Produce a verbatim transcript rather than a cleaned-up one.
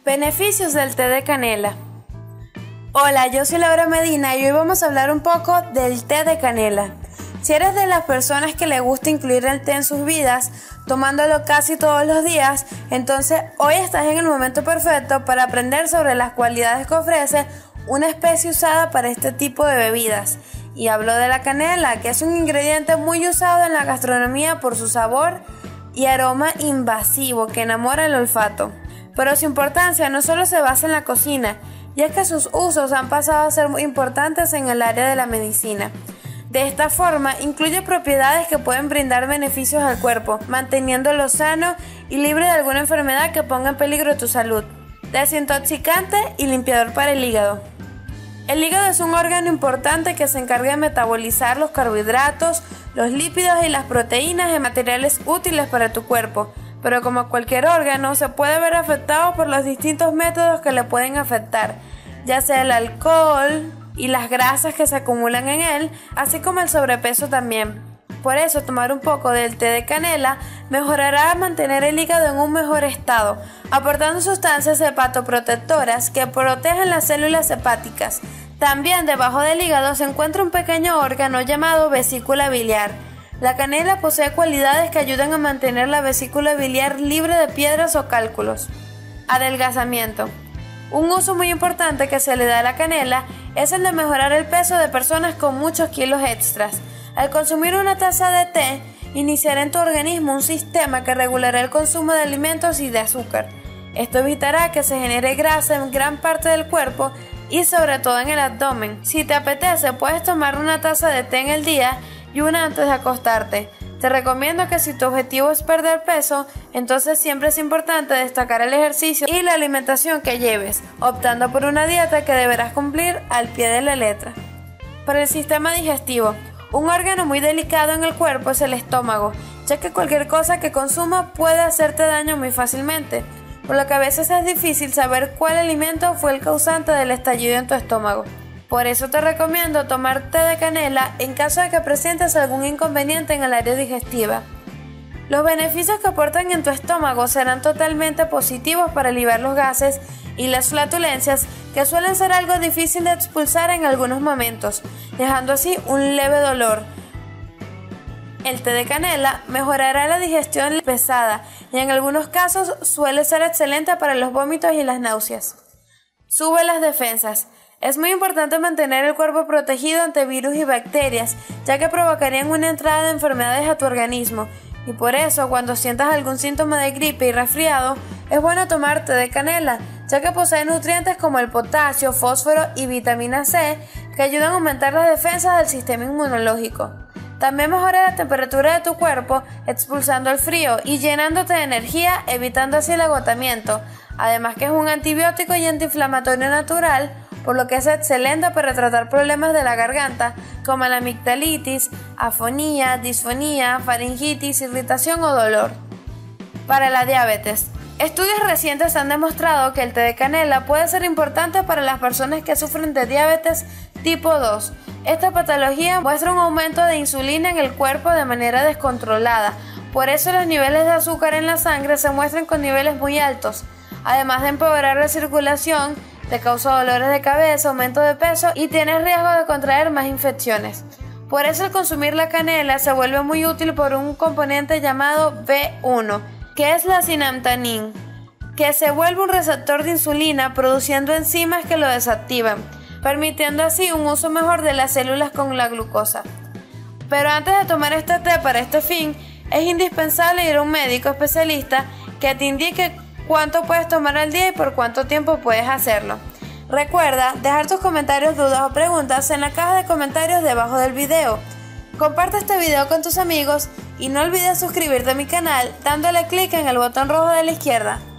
Beneficios del té de canela. Hola, yo soy Laura Medina y hoy vamos a hablar un poco del té de canela. Si eres de las personas que le gusta incluir el té en sus vidas, tomándolo casi todos los días, entonces hoy estás en el momento perfecto para aprender sobre las cualidades que ofrece una especie usada para este tipo de bebidas. Y hablo de la canela, que es un ingrediente muy usado en la gastronomía por su sabor y aroma invasivo que enamora el olfato. Pero su importancia no solo se basa en la cocina, ya que sus usos han pasado a ser muy importantes en el área de la medicina. De esta forma, incluye propiedades que pueden brindar beneficios al cuerpo, manteniéndolo sano y libre de alguna enfermedad que ponga en peligro tu salud. Desintoxicante y limpiador para el hígado. El hígado es un órgano importante que se encarga de metabolizar los carbohidratos, los lípidos y las proteínas en materiales útiles para tu cuerpo. Pero como cualquier órgano, se puede ver afectado por los distintos métodos que le pueden afectar, ya sea el alcohol y las grasas que se acumulan en él, así como el sobrepeso también. Por eso, tomar un poco del té de canela mejorará mantener el hígado en un mejor estado, aportando sustancias hepatoprotectoras que protegen las células hepáticas. También debajo del hígado se encuentra un pequeño órgano llamado vesícula biliar. La canela posee cualidades que ayudan a mantener la vesícula biliar libre de piedras o cálculos. Adelgazamiento. Un uso muy importante que se le da a la canela es el de mejorar el peso de personas con muchos kilos extras. Al consumir una taza de té, iniciará en tu organismo un sistema que regulará el consumo de alimentos y de azúcar. Esto evitará que se genere grasa en gran parte del cuerpo y sobre todo en el abdomen. Si te apetece, puedes tomar una taza de té en el día y una antes de acostarte. Te recomiendo que si tu objetivo es perder peso, entonces siempre es importante destacar el ejercicio y la alimentación que lleves, optando por una dieta que deberás cumplir al pie de la letra. Para el sistema digestivo, un órgano muy delicado en el cuerpo es el estómago, ya que cualquier cosa que consuma puede hacerte daño muy fácilmente, por lo que a veces es difícil saber cuál alimento fue el causante del estallido en tu estómago. Por eso te recomiendo tomar té de canela en caso de que presentes algún inconveniente en el área digestiva. Los beneficios que aportan en tu estómago serán totalmente positivos para aliviar los gases y las flatulencias, que suelen ser algo difícil de expulsar en algunos momentos, dejando así un leve dolor. El té de canela mejorará la digestión pesada y en algunos casos suele ser excelente para los vómitos y las náuseas. Sube las defensas. Es muy importante mantener el cuerpo protegido ante virus y bacterias, ya que provocarían una entrada de enfermedades a tu organismo, y por eso cuando sientas algún síntoma de gripe y resfriado, es bueno tomar té de canela, ya que posee nutrientes como el potasio, fósforo y vitamina C, que ayudan a aumentar las defensas del sistema inmunológico. También mejora la temperatura de tu cuerpo, expulsando el frío y llenándote de energía, evitando así el agotamiento, además que es un antibiótico y antiinflamatorio natural, por lo que es excelente para tratar problemas de la garganta como la amigdalitis, afonía, disfonía, faringitis, irritación o dolor. Para la diabetes. Estudios recientes han demostrado que el té de canela puede ser importante para las personas que sufren de diabetes tipo dos. Esta patología muestra un aumento de insulina en el cuerpo de manera descontrolada, por eso los niveles de azúcar en la sangre se muestran con niveles muy altos, además de empeorar la circulación. Te causa dolores de cabeza, aumento de peso y tienes riesgo de contraer más infecciones. Por eso el consumir la canela se vuelve muy útil por un componente llamado B uno, que es la sinamtanin, que se vuelve un receptor de insulina produciendo enzimas que lo desactivan, permitiendo así un uso mejor de las células con la glucosa. Pero antes de tomar este té para este fin, es indispensable ir a un médico especialista que te indique cuánto puedes tomar al día y por cuánto tiempo puedes hacerlo. Recuerda dejar tus comentarios, dudas o preguntas en la caja de comentarios debajo del video. Comparte este video con tus amigos y no olvides suscribirte a mi canal dándole clic en el botón rojo de la izquierda.